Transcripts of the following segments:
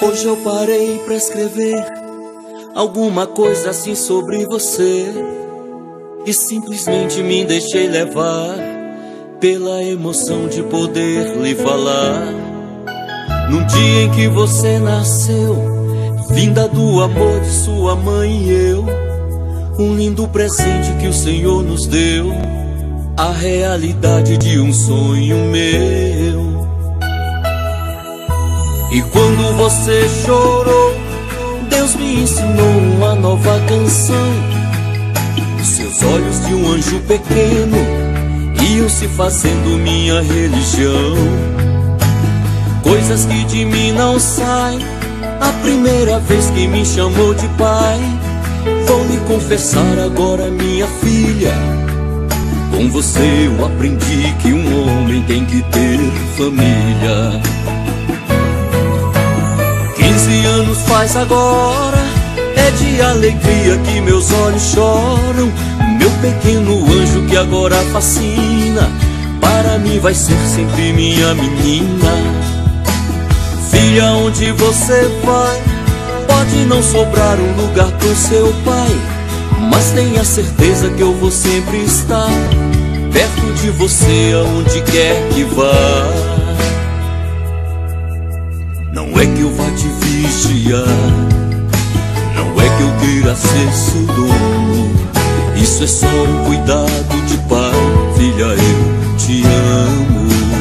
Hoje eu parei pra escrever alguma coisa assim sobre você e simplesmente me deixei levar pela emoção de poder lhe falar. Num dia em que você nasceu, vinda do amor de sua mãe e eu, um lindo presente que o Senhor nos deu, a realidade de um sonho meu. E quando você chorou, Deus me ensinou uma nova canção. Seus olhos de um anjo pequeno iam se fazendo minha religião. Coisas que de mim não saem, a primeira vez que me chamou de pai. Vou lhe confessar agora, minha filha, com você eu aprendi que um homem tem que ter família. 15 anos faz agora, é de alegria que meus olhos choram. Meu pequeno anjo que agora fascina, para mim vai ser sempre minha menina. Filha, onde você vai, pode não sobrar um lugar pro seu pai, mas tenha certeza que eu vou sempre estar perto de você aonde quer que vá. Não é que eu vá te vigiar, não é que eu queira ser seu dono. Isso é só um cuidado de pai. Filha, eu te amo.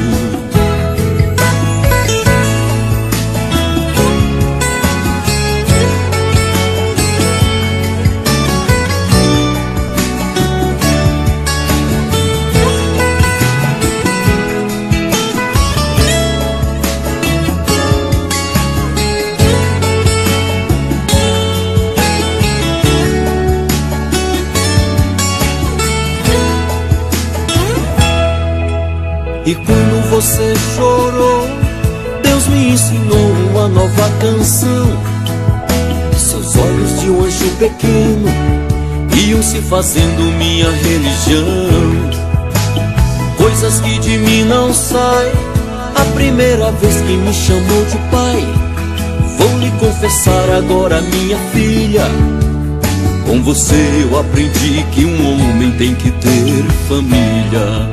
E quando você chorou, Deus me ensinou uma nova canção. Seus olhos de um anjo pequeno iam se fazendo minha religião. Coisas que de mim não saem, a primeira vez que me chamou de pai. Vou lhe confessar agora, minha filha, com você eu aprendi que um homem tem que ter família.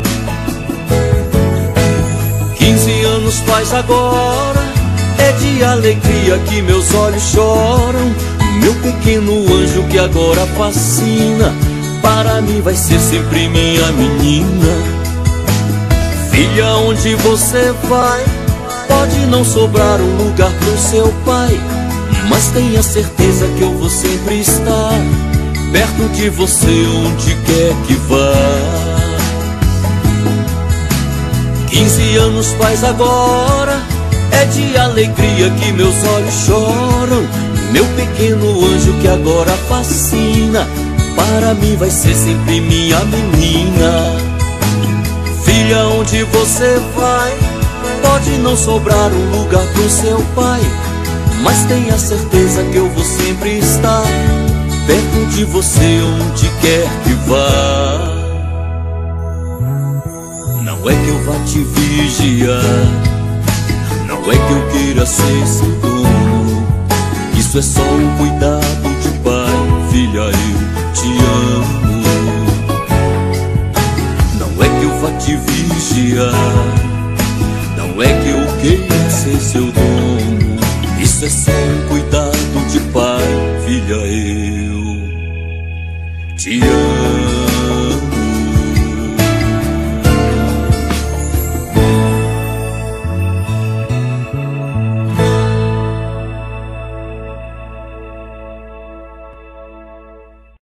15 anos faz agora, é de alegria que meus olhos choram. Meu pequeno anjo que agora fascina, para mim vai ser sempre minha menina. Filha, onde você vai, pode não sobrar um lugar pro seu pai, mas tenha certeza que eu vou sempre estar perto de você onde quer que vá. 15 anos faz agora, é de alegria que meus olhos choram. Meu pequeno anjo que agora fascina, para mim vai ser sempre minha menina. Filha, onde você vai, pode não sobrar um lugar pro seu pai, mas tenha certeza que eu vou sempre estar perto de você onde quer que vá. Não é que eu vá te vigiar, não é que eu queira ser seu dono. Isso é só um cuidado de pai. Filha, eu te amo. Não é que eu vá te vigiar, não é que eu queira ser seu dono. Isso é só um cuidado de pai. Filha, eu te amo.